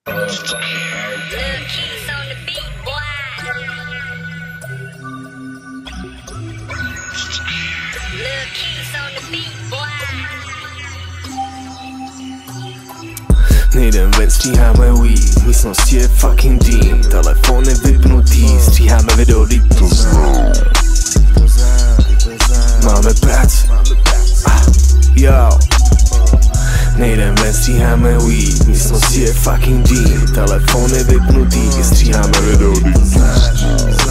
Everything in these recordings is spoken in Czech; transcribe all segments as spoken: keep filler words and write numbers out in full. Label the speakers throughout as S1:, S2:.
S1: Lil Keis on the beat, boy. Lil Keis on the beat, boy.
S2: Nejdem ven, stříháme weed, místnosti je fucking deep. Telefony vypnutý, stříháme video, teď to znám. Máme práci, ah, yo. Nejdem ven, stříháme weed, místnosti je fucking deep. Telefony vypnutý, stříháme video, teď to znáš.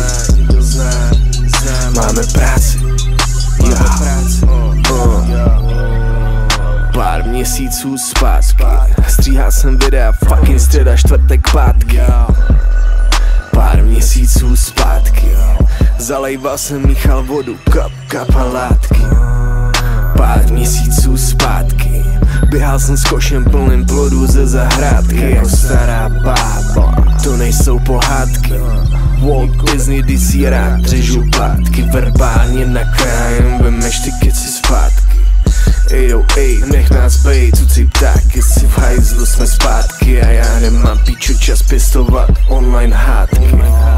S2: Máme práci, yo. uh. Pár měsíců zpátky stříhal jsem videa, fucking středa, čtvrtek, pátky. Pár měsíců zpátky zalejval jsem míchal vodu, kap, kap a látky. Pár měsíců zpátky běhal jsem s košem plným plodů ze zahrádky. Jako stará bába, to nejsou pohádky. Walt Disney, když si rád řežu plátky. Verbálně nakrájem, vemeš ty keci zpátky. Ej, oh, ej, nech nás bejt, cuci ptáky, si v hajzlu jsme zpátky. A já nemám píču čas pěstovat online hádky.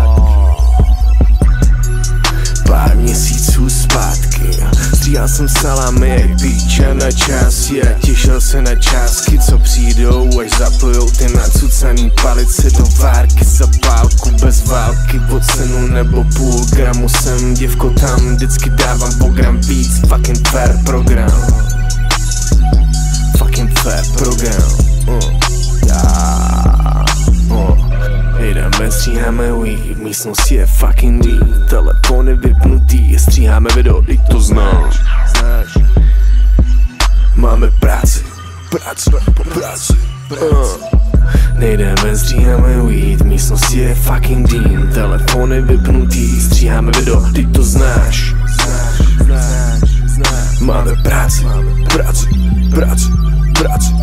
S2: Pár měsíců zpátky stříhal jsem salámy jak píča na části a těšil se na částky, co přijdou, až zapojou ty nacucaný palice do várky. Za pálku bez války, o cenu nebo půl gramu jsem, děvko tam, vždycky dávám po gram víc. Fucking fair program, fucking fair program, uh, yeah, uh. Jdeme, stříháme weed, místnosti je fucking weed. Telefony vypnutý, stříháme video, teď to znáš. Máme práci, práci, práci, uh. Nejdeme, stříháme weed, místnosti je fucking deep. Telefony vypnutý, stříháme video, teď to znáš. Máme práci, práci, práci, práci.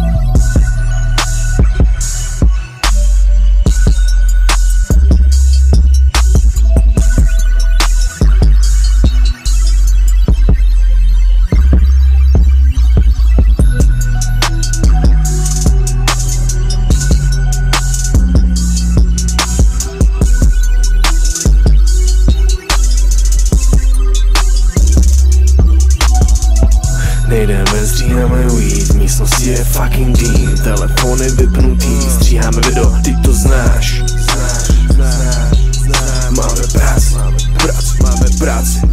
S2: Nejdeme, stříháme weed, místnosti je fucking deep. Telefony vypnutý, stříháme video, teď to znáš. Máme práci, práci, máme práci.